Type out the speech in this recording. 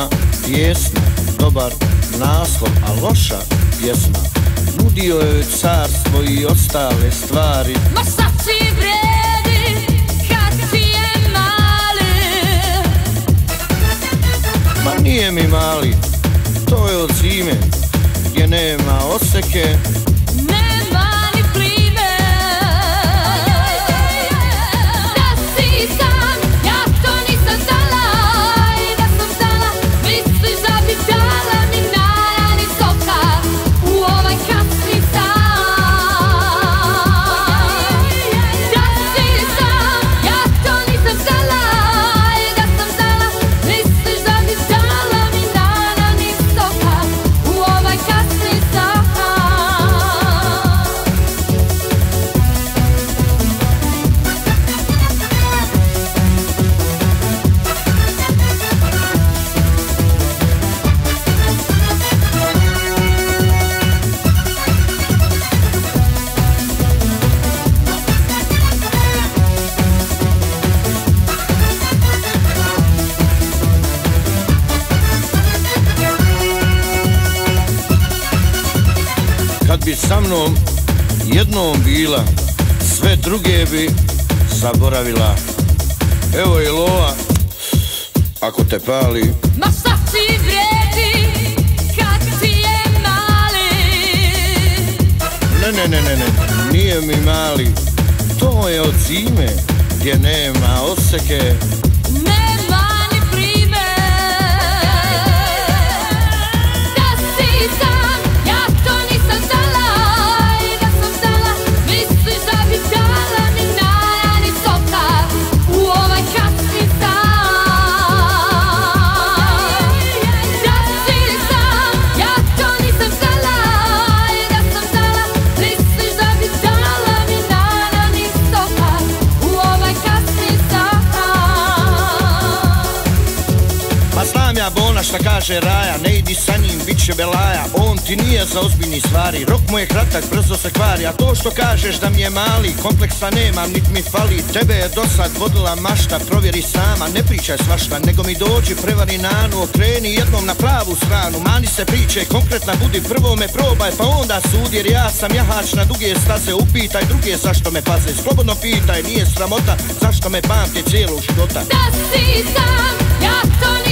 Jedna pjesma, dobar naslov, a loša pjesma. Nudio je carstvo i ostale stvari. Ma šta ti vredi kad ti je mali? Ma nije mi mali, to je od zime, gdje nema oseke, nema ni plime. Da si sam, ja to nisam znala. I da sam znala, misliš da bi dala mi nara ni soka u ovaj kasni san. Da si sam, ja to nisam znala. I da sam znala, misliš da bi dala mi nara ni soka u ovaj kasni san. kad bi sa mnom jednom bila, sve druge bi zaboravila. Evo je lova, ako te pali. Ma šta ti vredi kad ti je mali? Ne, nije mi mali, to je od zime, gdje nema oseke, Nema ni prime. Da si sam, ja to nisam znala. I da sam znala, misliš da bi dala mi nara ni soka u ovaj kasni san. Da si sam, ja to nisam znala. I da sam znala, misliš da bi dala mi nara ni soka u ovaj kasni san. Pa znam ja Bona šta kaže Raja, ne idi sa njim, bit će belaja. On ti nije za ozbiljni stvari, rok mu je kratak, brzo se kvari. A to što kažeš da mi je mali, kompleksa nemam, nit mi fali. Tebe je dosad vodila mašta, provjeri sama, ne pričaj svašta, nego mi dođi, prevari nanu, okreni jednom na pravu stranu. Mani se priče, konkretna budi, prvo me probaj, pa onda sudi, jer ja sam jahač na duge staze. Upitaj druge zašto me paze, slobodno pitaj, nije sramota, zašto me pamti cijelog života. Da si sam, ja to